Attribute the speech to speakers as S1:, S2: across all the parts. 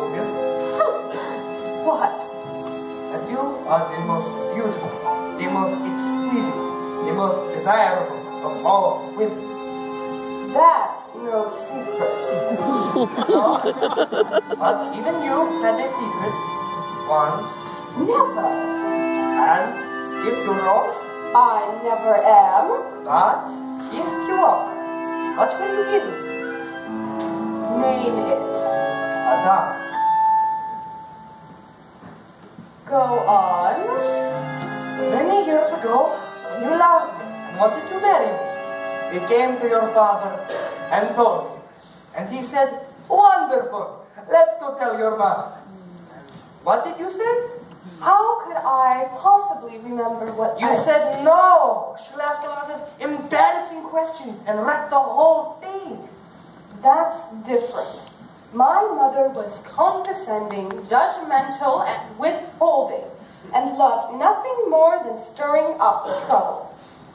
S1: you.
S2: What?
S1: That you are the most beautiful, the most exquisite, the most desirable of all women.
S2: That's no secret.
S1: No, but even you had a secret once.
S2: Never.
S1: And if you're wrong,
S2: I never am.
S1: but if you are, what will you give it?
S2: Name it.
S1: Addams.
S2: Go on.
S1: Many years ago, when you loved me and wanted to marry me, we came to your father and told him. And he said, wonderful, let's go tell your mother. What did you say?
S2: How could I possibly remember what
S1: You said no. She'll ask a lot of embarrassing questions and wreck the whole thing.
S2: That's different. My mother was condescending, judgmental, and withholding, and loved nothing more than stirring up trouble.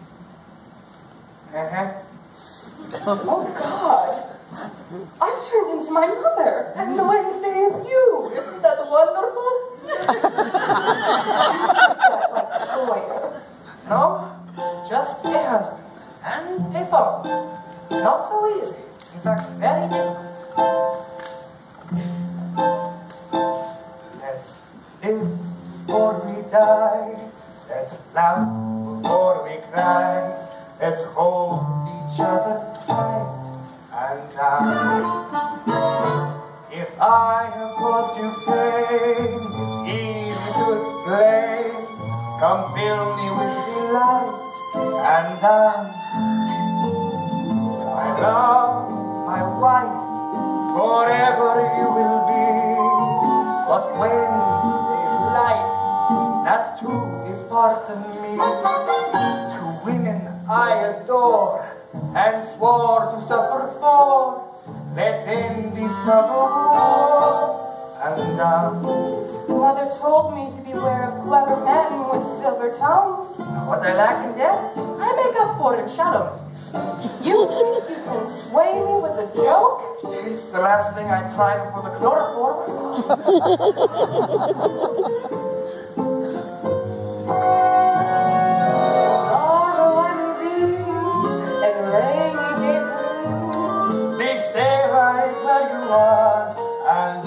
S2: Oh, God. I've turned into my mother.
S1: And Wednesday is you. Isn't that wonderful?
S2: Like lawyer.
S1: No, just a husband and a father. Not so easy. In fact, very difficult. Let's live before we die. Let's laugh before we cry. Let's hold each other tight and dance. If I have caused you pain, it's easy to explain. Come fill me with delight and dance. My love, my wife, forever you will be. But Wednesday's life, that too is part of me. Two women I adore and swore to suffer for. Let's end this tug of war and
S2: Mother told me to beware of clever men with silver tongues.
S1: what I lack in depth, I make up for in shallowness.
S2: You think you can sway me with a joke?
S1: It's the last thing I try before the chloroform. Please stay right where you are and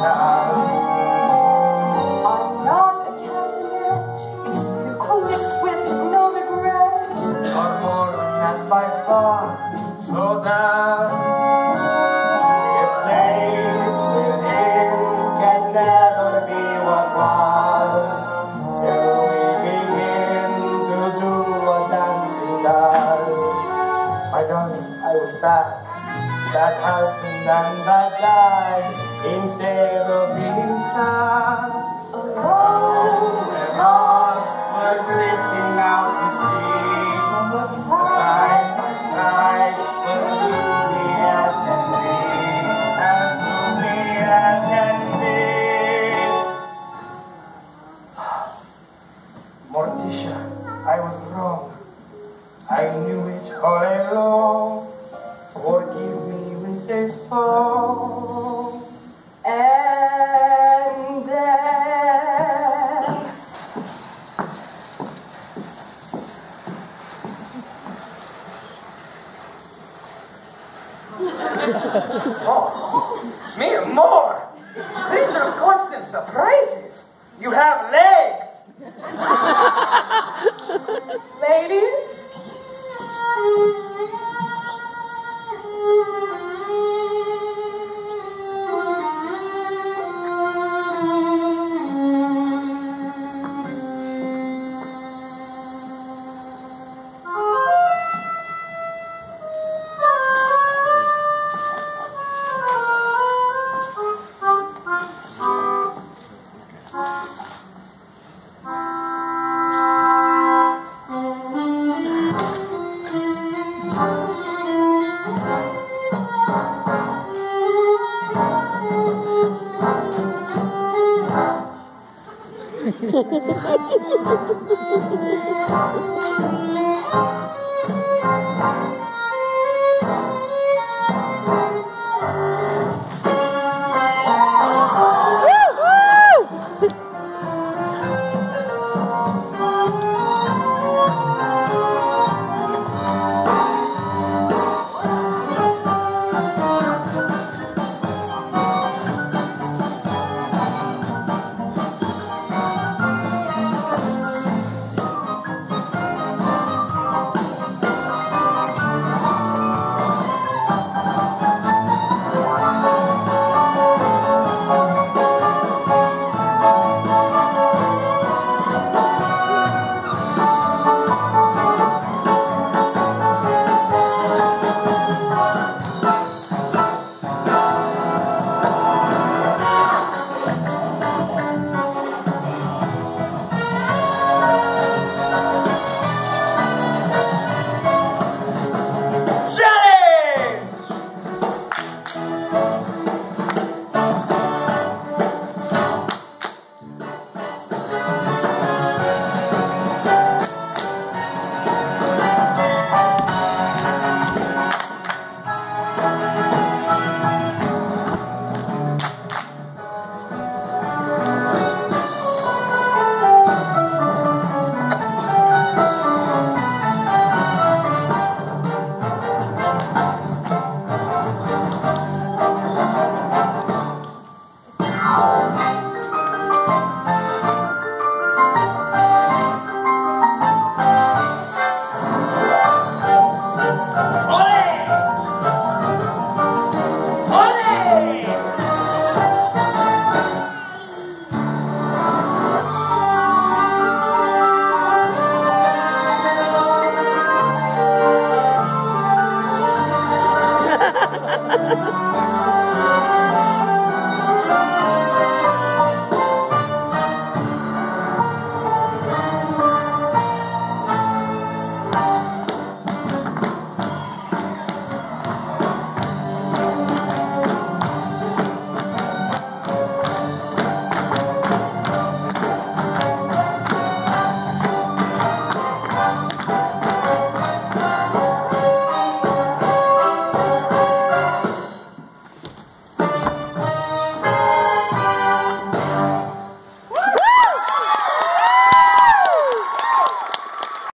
S2: I'm not a castanet who quits with no regret.
S1: You're more than that by far, so that a place within can never be what was, till we begin to do what dancing does. My darling, I was bad, that husband and that dad, instead of being sad. Alone and lost, we're drifting out to sea. Side by side, we're truly as can be, as truly as can be. Morticia, I was wrong. I knew it all along. Forgive me with a song.
S2: And dance.
S1: Oh, me more! Creature of constant surprises! You have legs!
S2: Ladies?